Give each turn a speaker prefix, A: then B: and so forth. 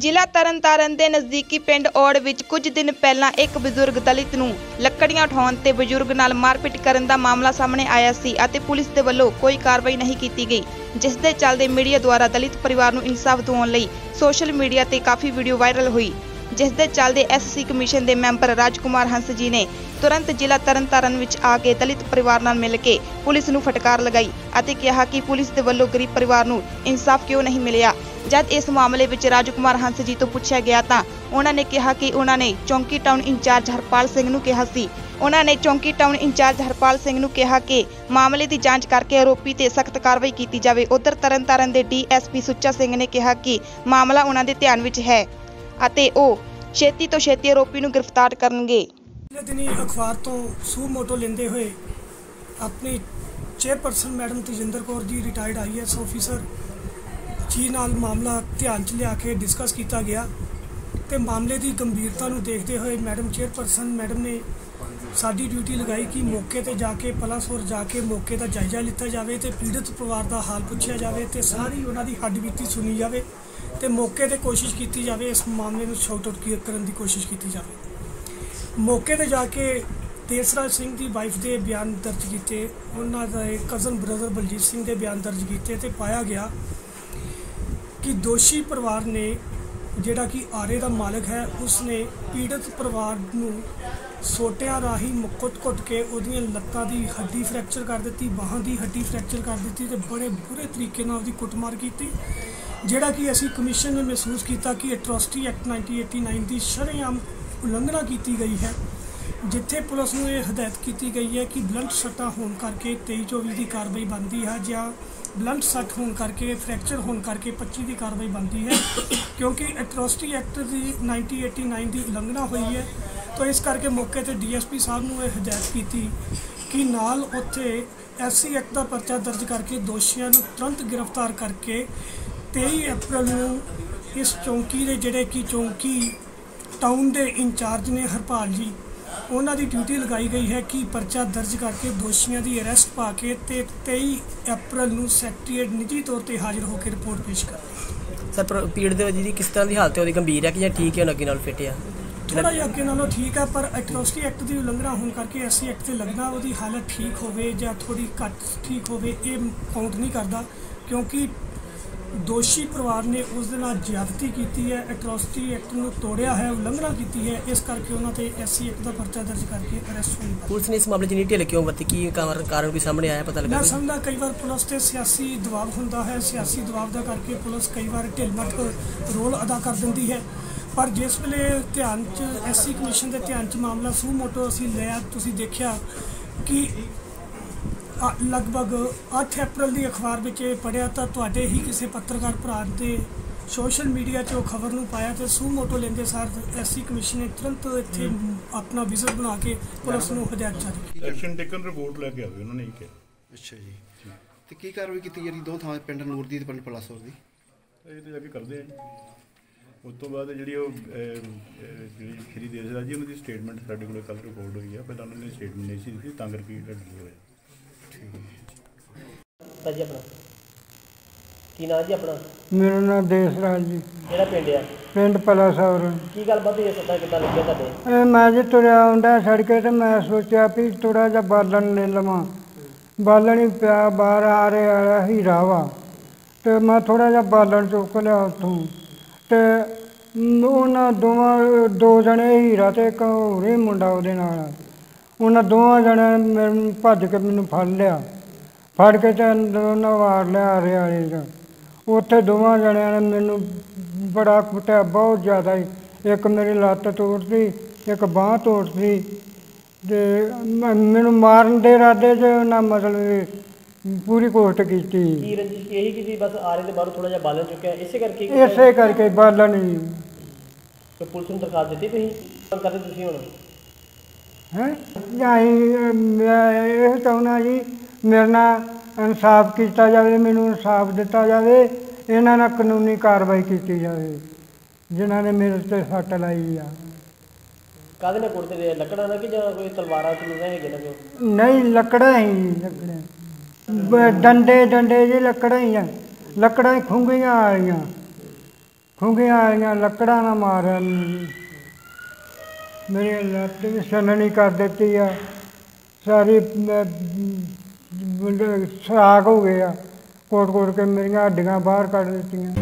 A: ਜ਼ਿਲ੍ਹਾ ਤਰਨਤਾਰਨ ਦੇ ਨਜ਼ਦੀਕੀ ਪਿੰਡ ਔੜ ਵਿੱਚ ਕੁਝ ਦਿਨ ਪਹਿਲਾਂ ਇੱਕ ਬਜ਼ੁਰਗ ਦਲਿਤ ਨੂੰ ਲੱਕੜੀਆਂ ਉਠਾਉਣ ਤੇ ਬਜ਼ੁਰਗ ਨਾਲ ਮਾਰਪੀਟ ਕਰਨ ਦਾ ਮਾਮਲਾ ਸਾਹਮਣੇ ਆਇਆ ਸੀ ਅਤੇ ਪੁਲਿਸ ਦੇ ਵੱਲੋਂ ਕੋਈ ਕਾਰਵਾਈ ਨਹੀਂ ਕੀਤੀ ਗਈ, ਜਿਸ ਦੇ ਚੱਲਦੇ ਮੀਡੀਆ ਦੁਆਰਾ ਦਲਿਤ ਪਰਿਵਾਰ ਨੂੰ ਇਨਸਾਫ ਦਿਵਾਉਣ ਲਈ ਸੋਸ਼ਲ ਮੀਡੀਆ ਤੇ ਕਾਫੀ ਵੀਡੀਓ ਵਾਇਰਲ ਹੋਈ, ਜਿਸ ਦੇ ਚੱਲਦੇ ਐਸਸੀ ਕਮਿਸ਼ਨ ਦੇ ਮੈਂਬਰ ਰਾਜਕੁਮਾਰ ਹੰਸ ਜੀ ਨੇ तुरंत जिला तरनतारन विच आके दलित परिवार नाल मिल के पुलिस नूं फटकार लगाई अते कहा कि पुलिस दे वल्लों गरीब परिवार नूं इंसाफ क्यों नहीं मिलिया। जद इस मामले विच राजकुमार हंस जी तो पूछा गया तां उन्हां ने कहा कि उन्हां ने चौंकी टाउन इंचार्ज हरपाल सिंह नूं कहा सी। उन्हां ने चौंकी टाउन इंचार्ज हरपाल सिंह नूं कहा कि मामले की जांच करके आरोपी ते सख्त कार्रवाई की जाए। उधर तरनतारन दे DSP सुच्चा सिंह ने कहा कि मामला उन्हां दे ध्यान विच है अते ओह छेती तो छेती आरोपी नूं गिरफ्तार करनगे।
B: दिनी अखबार तो सूह मोटो लेंदे हुए अपनी chairperson madam Tajinder Kaur ji retired IAS officer ji नाल मामला ध्यान च लिया के डिस्कस किया गया तो मामले की गंभीरता नूं देखते हुए मैडम चेयरपर्सन मैडम ने साडी ड्यूटी लगाई कि मौके पर जाके पलासौर जाके मौके का जायजा लिता जाए तो पीड़ित परिवार का हाल पूछा जाए तो सारी उन्होंने हड्ड बीती सुनी जाए तो मौके पर कोशिश की जाए इस मामले में शॉर्ट आउट करने की कोशिश की जाए। मौके पर जाके देसराज सिंह की वाइफ के बयान दर्ज किए, उन्होंने कज़न ब्रदर बलजीत सिंह के बयान दर्ज किए तो पाया गया कि दोषी परिवार ने जिहड़ा कि आरे का मालिक है उसने पीड़ित परिवार नूं सोटियां राही कुट के उहदियां लत्तां दी हड्डी फ्रैक्चर कर दी, बाहां की हड्डी फ्रैक्चर कर दी तो बड़े बुरे तरीके नाल उहदी कुटमार की, जिहड़ा कि असीं कमीशन ने महसूस किया कि एट्रोसिटी एक्ट 1989 की शरेआम उलंघना की गई है, जिथे पुलिस को यह हदायत की गई है कि ब्लंट सट्टा होने करके 23-24 की कार्रवाई बनती है या ब्लंट सट होने करके फ्रैक्चर होने करके 25 की कार्रवाई बनती है, क्योंकि एट्रोसिटी एक्ट की 1989 की उलंघना हुई है। तो इस करके मौके पर DSP साहब ने यह हदायत की कि नाल उत्थे SC एक्ट का परचा दर्ज करके दोषियों को तुरंत गिरफ्तार करके 23 अप्रैल को इस चौंकी के जिहड़े कि चौंकी टाउन के इंचार्ज ने हरपाल जी उन्होंने ड्यूटी लगाई गई है कि परचा दर्ज करके दोषियों की अरेस्ट पा के 23 अप्रैल को सैकटरीएट निजी तौर पर हाजिर होकर रिपोर्ट पेश कर।
C: सर पीड़ित जी किस तरह की हालत है, गंभीर है कि ठीक है, अगे नाल फिट है?
B: थोड़ा जिहा अगे नालों ठीक है, पर एट्रोसिटी एक्ट की उलंघना होने करके SC एक्ट से लगना वो हालत ठीक हो या थोड़ी घट ठीक हो काउंट नहीं करता, क्योंकि दोषी परिवार ने उस दिन ज्यादती की है, एट्रोसिटी एक्ट को तोड़िया है, उलंघना की है, इस करके उन्होंने SC एक्ट का परचा दर्ज करके अरेस्ट हुई।
C: पुलिस ने इस मामले में ढिल क्यों बरती, की कारण कोई सामने आया पता लगा?
B: मैं समझदा कई बार पुलिस से सियासी दबाव होंदा है, सियासी दबाव का करके पुलिस कई बार ढिल मट रोल अदा कर देती है, पर जिस वेले ध्यान SC कमीशन के ध्यान च मामला सूह मोटो असीं लिया, तुसीं देखिया कि लगभग 8 अप्रैल की अखबार में पढ़िया तो तुहाडे ही किसी पत्रकार भरा ने सोशल मीडिया वो खबर नूं पाया तो सूह मोटो लेंदे सार SC कमीशन ने तुरंत इत्थे अपना विजिट बना के पुलिस नूं हदायत जारी की।
D: एक्शन टेकन रिपोर्ट लैके आवे उन्होंने ही कहा।
E: अच्छा जी, तो की कार्रवाई की जी दो थां पिंड नूर दी ते पिंड पलासौर दी?
D: ये तो जाके करते हैं उस तो बाद जी श्री देसराज जी उन्होंने स्टेटमेंट साढ़े को कल रिकॉर्ड हुई है, पहले उन्होंने स्टेटमेंट नहीं सी दी तां करके डिले होया।
C: जी अपना की नाम जी अपना?
F: मेरा नाम देसराज जी।
C: किहड़ा पिंड है?
F: पिंड पलासौर।
C: की गलबात हुई है, सट्टा कितना लगे तुहाडे?
F: मैं जी तुरया आउंदा सड़के ते मैं सोचा भी थोड़ा जिहा बालन ले लवां, बालन ही पिया बाहर आ रहा हीरा वा तो मैं थोड़ा जिहा बालन चुक लिया उत्थों ते उन्हां दो जने हीरा ते एक होर ही मुंडा उहदे नाल, उन्हां दोवां जने मैनूं भज के मैनूं फड़ लिया, फड़ के तो उन्हें वार लिया आरे वाले च, उत्थे दोवां जणियां ने मैनूं बड़ा कुटिया बहुत ज़्यादा ही, एक मेरी लत्त तोड़ती एक बांह तोड़ती ते मैनूं मारन दे इरादे च उन्हें मतलब पूरी कोशिश की।
C: रंजिश यही की बस आरे दे बाहरों थोड़ा जिहा बालन चुक्या
F: इसे करके बालन ही।
C: तो पुलिस नूं दरखास्त दी तुसीं करदे तुसीं हुण
F: हैं मैं चाहना जी मेरे ना इंसाफ किया जाए, मैनू इंसाफ दिता जाए, इन्हां नाल कानूनी कार्रवाई की जाए जिन्होंने मेरे से सट लाई आ।
C: काहदे नाल कुटदे लकड़ां नाल कि जां कोई तलवारां चलूंदा है ना?
F: नहीं लकड़ा ही डंडे जी लकड़ा ही खुंगियां वालियां ਹੁੰਗੀਆਂ ਆਈਆਂ ਲੱਕੜਾਂ ਨਾਲ ਮਾਰਿਆ ਮੇਰੀ ਲੱਤ ਵੀ ਛੰਨਣੀ ਕਰ ਦਿੱਤੀ ਆ ਸਾਰੀ ਸਾਗ ਹੋ ਗਿਆ ਕੋਟ ਕੋਟ ਕੇ ਮੇਰੀਆਂ ਹੱਡੀਆਂ ਬਾਹਰ ਕੱਢ ਦਿੱਤੀਆਂ।